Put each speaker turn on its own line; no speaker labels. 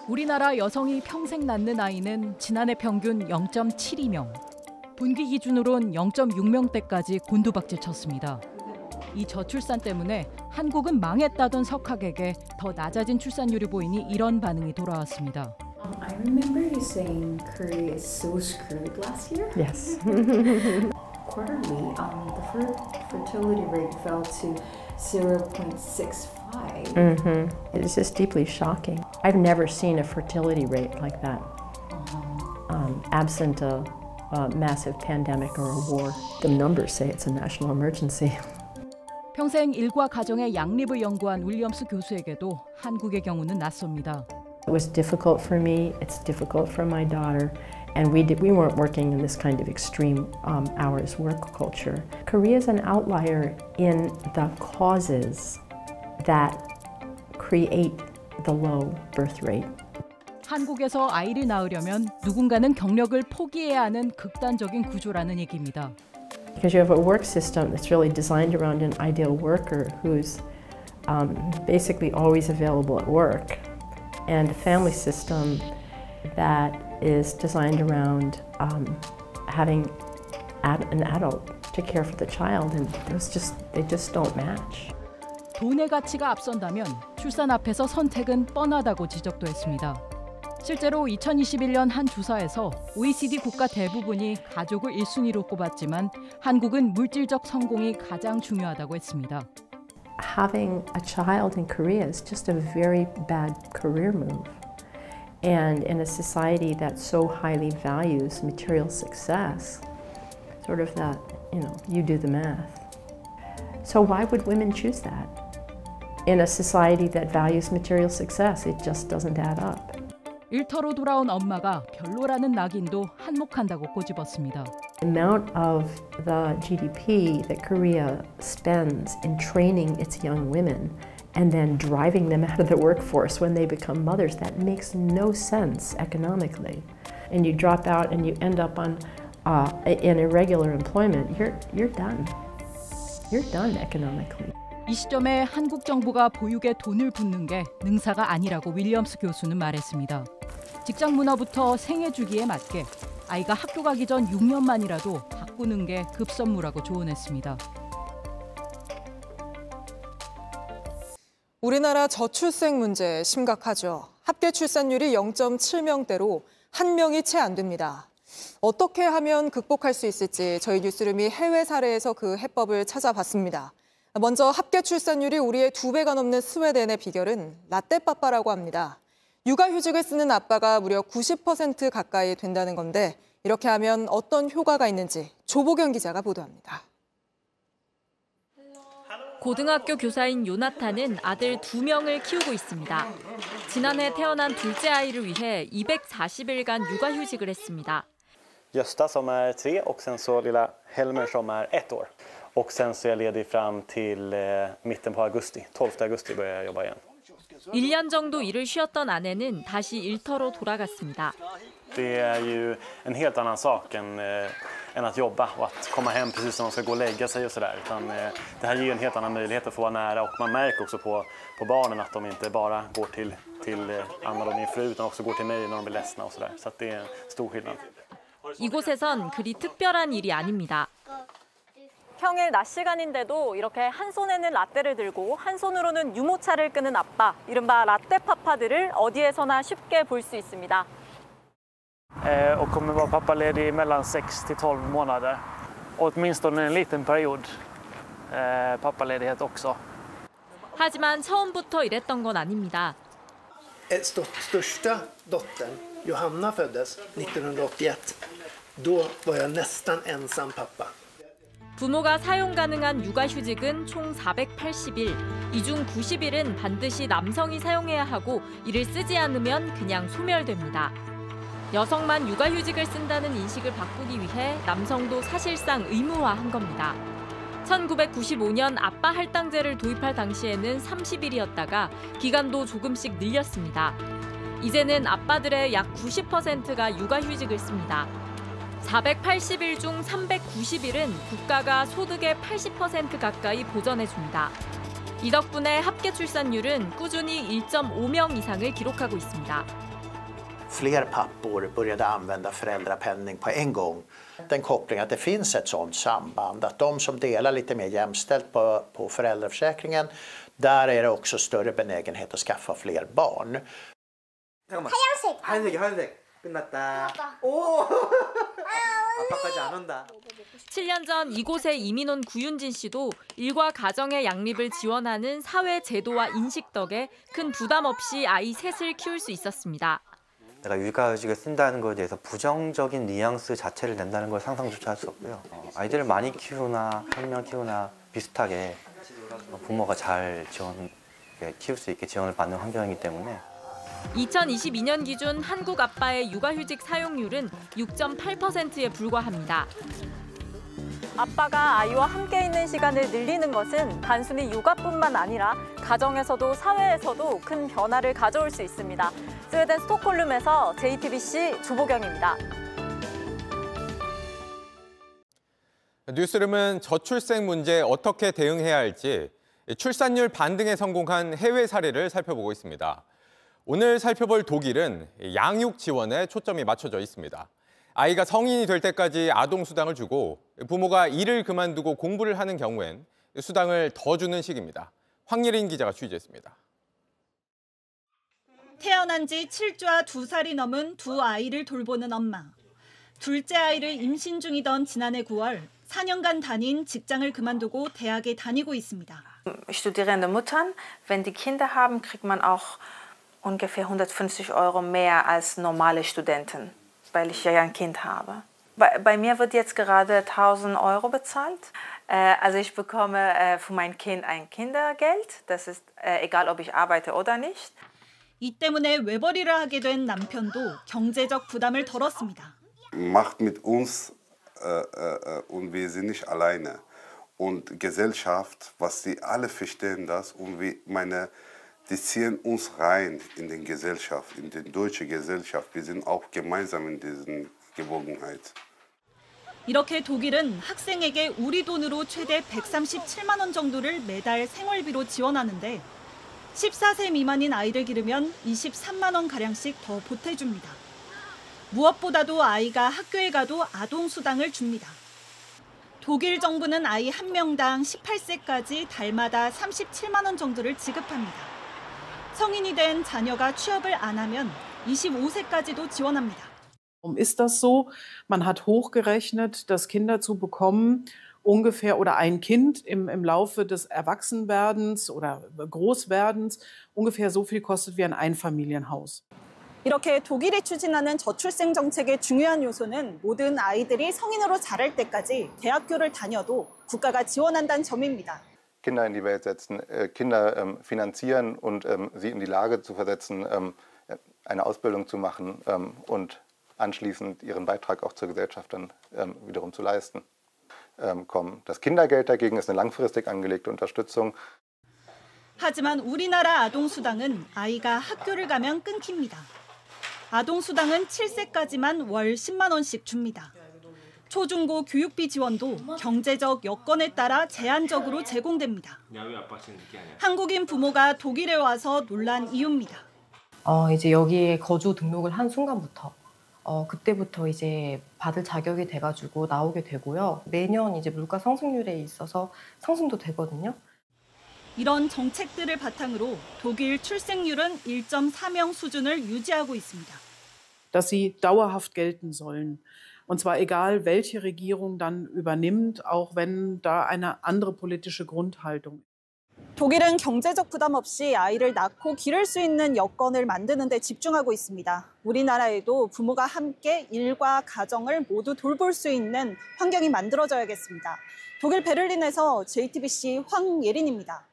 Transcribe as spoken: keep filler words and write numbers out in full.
우리나라 여성이 평생 낳는 아이는 지난해 평균 영 점 칠이 명. 분기 기준으론 영 점 육 명대까지 곤두박질 쳤습니다. 이 저출산 때문에 한국은 망했다던 석학에게 더 낮아진 출산율이 보이니 이런 반응이 돌아왔습니다.
I remember you saying Korea is so screwed last year.
Yes.
Quarterly, um, the fer fertility rate fell to zero point six five.
Mm-hmm. It's just deeply shocking. I've never seen a fertility rate like that, uh-huh. um, absent a, a massive pandemic or a war. The numbers say it's a national emergency.
평생 일과 가정의 양립을 연구한 윌리엄스 교수에게도 한국의 경우는 낯섭니다.
It was difficult for me. It's difficult for my daughter. And we, did, we weren't working in this kind of extreme um, hours work culture. Korea is an outlier in the causes that create the low birth rate.
한국에서 아이를 낳으려면 누군가는 경력을 포기해야 하는 극단적인 구조라는 얘기입니다.
Because you have a work system that's really designed around an ideal worker who's um, basically always available at work, and a family system that is designed around um, having ad an adult to care for the child, and those just they just don't match.
돈의 가치가 앞선다면 출산 앞에서 선택은 뻔하다고 지적도 했습니다. 실제로 이천이십일 년 한 조사에서 오이시디 국가 대부분이 가족을 일 순위로 꼽았지만 한국은 물질적 성공이 가장 중요하다고 했습니다.
Having a child in Korea is just a very bad career move. And in a society that so highly values material success, sort of that, you know, you do the math. So why would women choose that? In a society that values material success, it just doesn't add up.
일터로 돌아온 엄마가 별로라는 낙인도 한몫한다고 꼬집었습니다.
The amount of the G D P that Korea spends in training its young women and then driving them out of the workforce when they become mothers, that makes no sense economically. And you drop out and you end up on uh, in irregular employment, you're, you're done. You're done economically.
이 시점에 한국 정부가 보육에 돈을 붓는 게 능사가 아니라고 윌리엄스 교수는 말했습니다. 직장 문화부터 생애 주기에 맞게 아이가 학교 가기 전 육 년만이라도 바꾸는 게 급선무라고 조언했습니다.
우리나라 저출생 문제 심각하죠. 합계 출산율이 영 점 칠 명대로 한 명이 채 안 됩니다. 어떻게 하면 극복할 수 있을지 저희 뉴스룸이 해외 사례에서 그 해법을 찾아봤습니다. 먼저 합계 출산율이 우리의 두 배가 넘는 스웨덴의 비결은 라떼빠빠라고 합니다. 육아휴직을 쓰는 아빠가 무려 구십 퍼센트 가까이 된다는 건데 이렇게 하면 어떤 효과가 있는지 조보경 기자가 보도합니다.
고등학교 교사인 요나탄은 아들 두 명을 키우고 있습니다. 지난해 태어난 둘째 아이를 위해 이백사십 일간 육아휴직을 했습니다.
Gösta som är tre och sen så lilla Helmer som är ett år. Och sen så är jag ledig fram till eh, mitten på augusti. tolfte augusti börjar jag jobba igen.
일 년 정도 일을 쉬었던 아내는 다시 일터로 돌아갔습니다.
Det är ju en helt annan sak än, eh, än att jobba och att komma hem precis när man ska gå och lägga sig och sådär. Utan eh, det här ger en helt annan möjlighet att få vara nära och man märker också på, på barnen att de inte bara går till, till eh, Anna och min fru utan också går till mig när de blir ledsna och sådär. Så att det är en stor skillnad.
이곳에선 그리 특별한 일이 아닙니다. 평일 낮 시간인데도 이렇게 한 손에는 라떼를 들고 한 손으로는 유모차를 끄는 아빠, 이른바 라떼 파파들을 어디에서나 쉽게 볼 수 있습니다.
Eh, och kommer vara pappaledig mellan sex till tolv månader. Och åtminstone en liten period eh, pappaledighet också.
하지만 처음부터 이랬던 건 아닙니다.
Största dottern, Johanna, föddes nittonhundraåttioett. Då var jag nästan ensam pappa.
부모가 사용 가능한 육아휴직은 총 사백팔십 일, 이 중 구십 일은 반드시 남성이 사용해야 하고 이를 쓰지 않으면 그냥 소멸됩니다. 여성만 육아휴직을 쓴다는 인식을 바꾸기 위해 남성도 사실상 의무화한 겁니다. 천구백구십오 년 아빠 할당제를 도입할 당시에는 삼십 일이었다가 기간도 조금씩 늘렸습니다. 이제는 아빠들의 약 구십 퍼센트가 육아휴직을 씁니다. 사백팔십 일 중 삼백구십 일은 국가가 소득의 팔십 퍼센트 가까이 보전해줍니다. 이 덕분에 합계 출산율은 꾸준히 일 점 오 명 이상을 기록하고 있습니다.
fler pappor började använda föräldrapenning på en gång. Den kopplingen att det finns ett sådant samband, att de som delar lite mer jämställt på, på föräldraförsäkringen, där är det också större benägenhet att skaffa fler barn.
잠깐만. 하얀색. 하얀색이 하얀색. 끝났다. 오. 아빠까지 안 온다.
칠 년 전 이곳에 이민 온 구윤진 씨도 일과 가정의 양립을 지원하는 사회 제도와 인식 덕에 큰 부담 없이 아이 셋을 키울 수 있었습니다.
내가 육아휴직을 쓴다는 것에 대해서 부정적인 뉘앙스 자체를 낸다는 걸 상상조차 할 수 없고요. 아이들을 많이 키우나 한 명 키우나 비슷하게 부모가 잘 지원, 키울 수 있게 지원을 받는 환경이기 때문에
이천이십이 년 기준 한국 아빠의 육아휴직 사용률은 육 점 팔 퍼센트에 불과합니다. 아빠가 아이와 함께 있는 시간을 늘리는 것은 단순히 육아뿐만 아니라 가정에서도 사회에서도 큰 변화를 가져올 수 있습니다. 스웨덴 스톡홀름에서 제이티비씨 주보경입니다.
뉴스룸은 저출생 문제에 어떻게 대응해야 할지 출산율 반등에 성공한 해외 사례를 살펴보고 있습니다. 오늘 살펴볼 독일은 양육 지원에 초점이 맞춰져 있습니다. 아이가 성인이 될 때까지 아동수당을 주고 부모가 일을 그만두고 공부를 하는 경우엔 수당을 더 주는 식입니다. 황예린 기자가 취재했습니다.
태어난 지 칠 주와 두 살이 넘은 두 아이를 돌보는 엄마. 둘째 아이를 임신 중이던 지난해 구월 사 년간 다닌 직장을 그만두고 대학에 다니고 있습니다.
Studierende Muttern, wenn die Kinder haben, kriegt man auch ungefähr hundertfünfzig Euro mehr als normale Studenten, weil ich ja ein Kind habe. Bei, bei mir wird jetzt gerade tausend Euro bezahlt. Äh, also ich bekomme äh, für mein Kind ein Kindergeld. Das ist äh, egal, ob ich arbeite oder nicht.
이 때문에 외벌이를 하게 된 남편도 경제적 부담을 덜었습니다.
Macht mit uns äh, äh, und wir sind nicht alleine. Und Gesellschaft, was sie alle verstehen das und wie meine die ziehen uns rein in die Gesellschaft, in die deutsche Gesellschaft. Wir sind auch gemeinsam in dieser Gewogenheit.
이렇게 독일은 학생에게 우리 돈으로 최대 백삼십칠만 원 정도를 매달 생활비로 지원하는데 열네 세 미만인 아이를 기르면 이십삼만 원 가량씩 더 보태줍니다. 무엇보다도 아이가 학교에 가도 아동수당을 줍니다. 독일 정부는 아이 한 명당 열여덟 세까지 달마다 삼십칠만 원 정도를 지급합니다. 성인이 된 자녀가 취업을 안 하면 이십오 세까지도 지원합니다.
Ist das so? Man hat hochgerechnet, dass Kinder zu bekommen, ungefähr oder ein Kind im, im Laufe des Erwachsenwerdens oder Großwerdens ungefähr so viel kostet wie ein Einfamilienhaus.
이렇게 독일이 추진하는 저출생 정책의 중요한 요소는 모든 아이들이 성인으로 자랄 때까지 대학교를 다녀도 국가가 지원한다는 점입니다.
Kinder in die Welt setzen, Kinder ähm, finanzieren und ähm, sie in die Lage zu versetzen, ähm, eine Ausbildung zu machen ähm, und anschließend ihren Beitrag auch zur Gesellschaft dann ähm, wiederum zu leisten. Ähm, kommen. Das Kindergeld dagegen ist eine langfristig angelegte Unterstützung.
하지만 우리나라 아동수당은 아이가 학교를 가면 끊깁니다. 아동수당은 칠 세까지만 월 십만 원씩 줍니다. 초중고 교육비 지원도 경제적 여건에 따라 제한적으로 제공됩니다. 한국인 부모가 독일에 와서 놀란 이유입니다.
어, 이제 여기에 거주 등록을 한 순간부터 어, 그때부터 이제 받을 자격이 돼가지고 나오게 되고요. 매년 이제 물가 상승률에 있어서 상승도 되거든요.
이런 정책들을 바탕으로 독일 출생률은 일 점 사 명 수준을 유지하고 있습니다.
Dass sie dauerhaft gelten sollen. Und zwar egal, welche Regierung dann übernimmt, auch wenn da eine andere politische Grundhaltung.
독일은 경제적 부담 없이 아이를 낳고 기를 수 있는 여건을 만드는 데 집중하고 있습니다. 우리나라에도 부모가 함께 일과 가정을 모두 돌볼 수 있는 환경이 만들어져야겠습니다. 독일 베를린에서 제이티비씨 황예린입니다.